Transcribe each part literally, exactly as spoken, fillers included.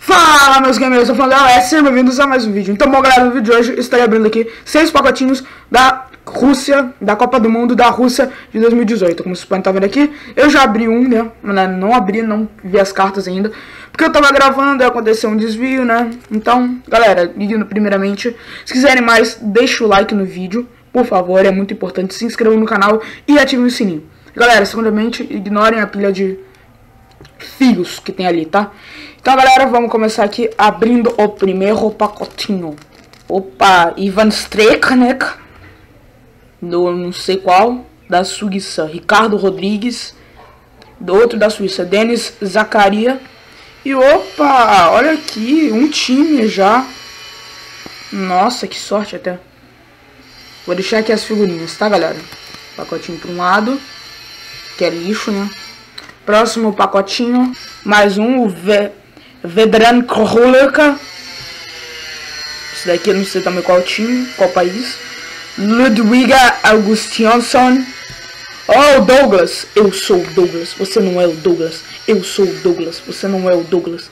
Fala, meus gamers, eu sou falando da sejam bem-vindos a mais um vídeo. Então, bom, galera, no vídeo de hoje eu estarei abrindo aqui seis pacotinhos da Rússia, da Copa do Mundo da Rússia de dois mil e dezoito. Como vocês podem estar vendo aqui, eu já abri um, né? Não abri, não vi as cartas ainda, porque eu tava gravando e aconteceu um desvio, né? Então, galera, primeiramente, se quiserem mais, deixa o like no vídeo, por favor, é muito importante. Se inscrevam no canal e ativem o sininho. Galera, segundamente, ignorem a pilha de fios que tem ali, tá? Então, galera, vamos começar aqui abrindo o primeiro pacotinho. Opa, Ivan Streknek, do não sei qual, da Suíça. Ricardo Rodrigues, do outro da Suíça, Denis Zakaria. E opa, olha aqui, um time já. Nossa, que sorte até. Vou deixar aqui as figurinhas, tá, galera? Pacotinho para um lado, que é lixo, né? Próximo pacotinho, mais um, o v Vedran Kroleka. Esse daqui eu não sei também qual time, qual país. Ludwiga Augustinsson. Oh, Douglas. Eu sou o Douglas. Você não é o Douglas. Eu sou o Douglas. Você não é o Douglas.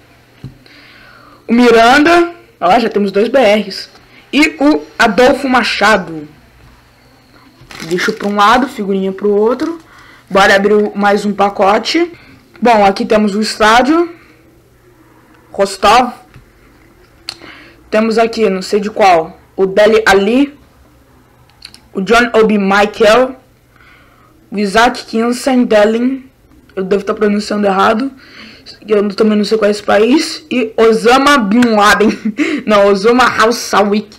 O Miranda. Ó, já temos dois B Rs. E o Adolfo Machado. Deixo para um lado, figurinha para o outro. Bora abrir mais um pacote. Bom, aqui temos o estádio Rostov. Temos aqui, não sei de qual, o Dele Ali, o John Obi Michael, o Isaac Kinsen Delin, eu devo estar pronunciando errado, eu também não sei qual é esse país, e Osama Bin Laden, não, Osama Hausawik.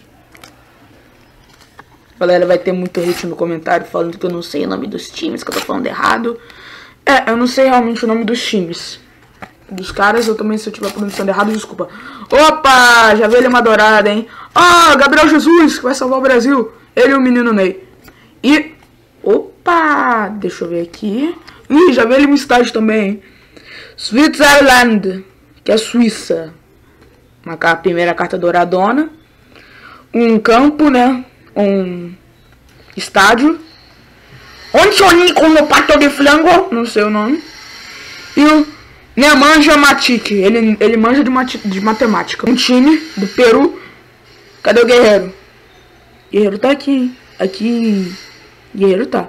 Galera, vai ter muito hate no comentário falando que eu não sei o nome dos times, que eu tô falando errado. É, eu não sei realmente o nome dos times. Dos caras, eu também, se eu estiver pronunciando errado, desculpa. Opa, já veio ele uma dourada, hein? Ah, Gabriel Jesus, que vai salvar o Brasil. Ele e o menino Ney. E, opa, deixa eu ver aqui. Ih, já veio ele um estádio também, hein? Switzerland, que é Suíça. Uma primeira carta douradona. Um campo, né? Um estádio. Onde no pato de flango, não sei o nome. E o Nemanja Matic, ele, ele manja de, mati, de matemática. Um time do Peru. Cadê o Guerreiro? Guerreiro tá aqui, hein? Aqui. Guerreiro tá.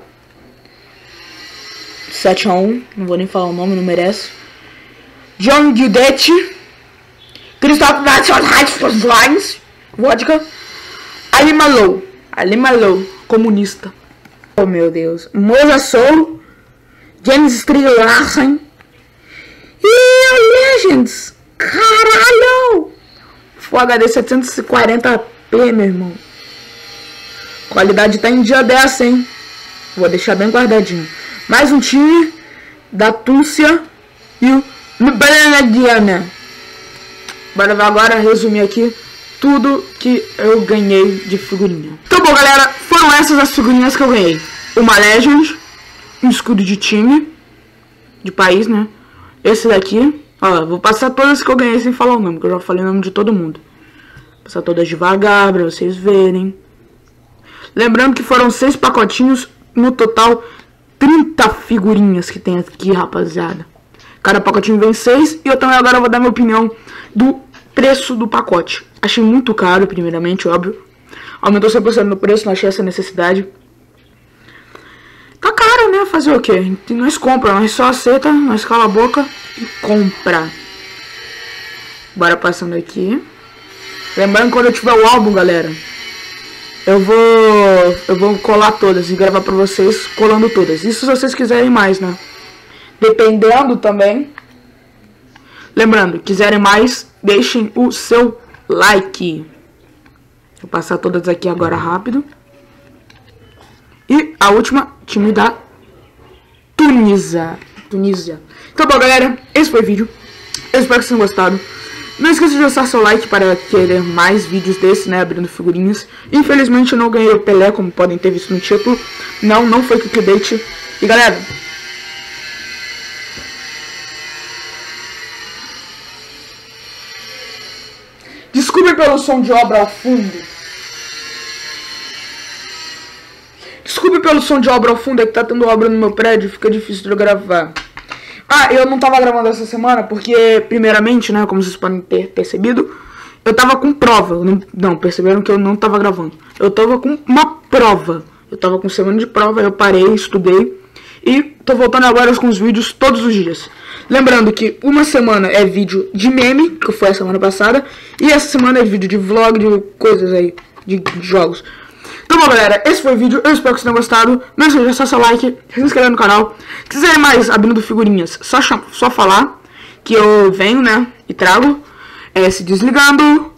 sete a um, não vou nem falar o nome, não merece. John Guidetti. Christoph Nationalines. Vodka. Ali Malou. Ali Malou, comunista. Oh, meu Deus. Moza Soul. James Strilarsen. E Legends. Caralho. Full H D setecentos e quarenta p, meu irmão. Qualidade tá em dia dessa, hein. Vou deixar bem guardadinho. Mais um time da Túcia e o Lubeladiana. Bora ver agora, resumir aqui tudo que eu ganhei de figurinha. Então, bom, galera, foram essas as figurinhas que eu ganhei. Uma Legend, um escudo de time, de país, né? Esse daqui, ó, vou passar todas que eu ganhei sem falar o nome, porque eu já falei o nome de todo mundo. Vou passar todas devagar pra vocês verem. Lembrando que foram seis pacotinhos, no total trinta figurinhas que tem aqui, rapaziada. Cada pacotinho vem seis, e eu também agora vou dar minha opinião do preço do pacote. Achei muito caro, primeiramente, óbvio. Aumentou cem por cento no preço, não achei essa necessidade. Tá caro, né? Fazer o quê? Nós compra, nós só aceita, nós cala a boca e compra. Bora passando aqui. Lembrando que quando eu tiver o álbum, galera, eu vou eu vou colar todas e gravar pra vocês colando todas. Isso se vocês quiserem mais, né? Dependendo também. Lembrando, quiserem mais, deixem o seu like. Vou passar todas aqui agora rápido. E a última, time da Tunísia. Tunísia. Então, bom, galera, esse foi o vídeo. Eu espero que vocês tenham gostado. Não esqueça de deixar seu like para querer mais vídeos desse, né, abrindo figurinhas. Infelizmente eu não ganhei o Pelé, como podem ter visto no título. Não, não foi clickbait. E, galera, desculpe pelo som de obra ao fundo. Desculpe pelo som de obra ao fundo, é que tá tendo obra no meu prédio, fica difícil de eu gravar. Ah, eu não tava gravando essa semana porque, primeiramente, né, como vocês podem ter percebido, eu tava com prova. Não, não, perceberam que eu não tava gravando. Eu tava com uma prova. Eu tava com semana de prova, eu parei, estudei. E tô voltando agora com os vídeos todos os dias. Lembrando que uma semana é vídeo de meme, que foi a semana passada. E essa semana é vídeo de vlog, de coisas aí, de, de jogos. Então bom, galera, esse foi o vídeo, eu espero que vocês tenham gostado. Não esqueça de deixar seu like, se inscrever no canal. Se quiserem mais abrindo figurinhas, só, só falar que eu venho, né, e trago. É, se desligando.